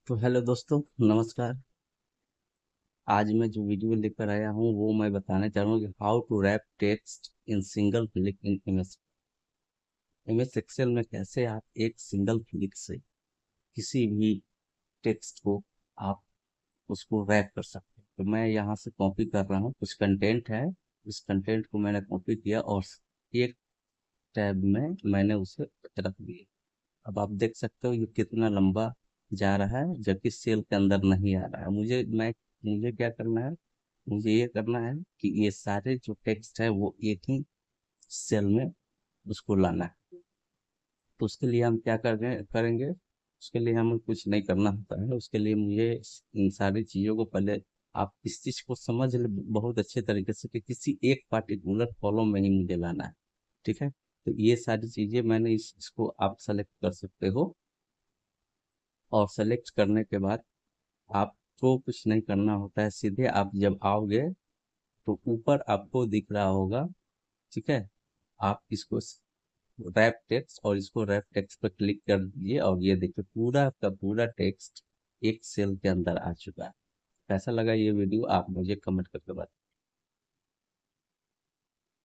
तो हेलो दोस्तों, नमस्कार। आज मैं जो वीडियो लेकर आया हूँ वो मैं बताना चाह रहा हूँ कि how to wrap text in single click in MS Excel में कैसे आप एक सिंगल क्लिक से किसी भी टेक्स्ट को आप उसको रैप कर सकते हैं। तो मैं यहाँ से कॉपी कर रहा हूँ, कुछ कंटेंट है, इस कंटेंट को मैंने कॉपी किया और एक टैब में मैंने उसे रख दिया। अब आप देख सकते हो ये कितना लंबा जा रहा है, जबकि सेल के अंदर नहीं आ रहा है। मुझे क्या करना है, मुझे ये करना है कि ये सारे जो टेक्स्ट है वो एक ही सेल में उसको लाना है। तो उसके लिए हम क्या करेंगे, उसके लिए हमें कुछ नहीं करना होता है। उसके लिए मुझे इन सारी चीज़ों को पहले आप इस चीज़ को समझ ले बहुत अच्छे तरीके से कि किसी एक पार्टिकुलर कॉलम में ही मुझे लाना है। ठीक है, तो ये सारी चीज़ें मैंने इसको आप सेलेक्ट कर सकते हो। और सेलेक्ट करने के बाद आपको कुछ नहीं करना होता है, सीधे आप जब आओगे तो ऊपर आपको दिख रहा होगा। ठीक है, आप इसको रैप टेक्स्ट और इसको रैप टेक्स्ट पर क्लिक कर दीजिए और ये देखिए पूरा का पूरा टेक्स्ट एक सेल के अंदर आ चुका है। कैसा लगा ये वीडियो आप मुझे कमेंट करके बताइए।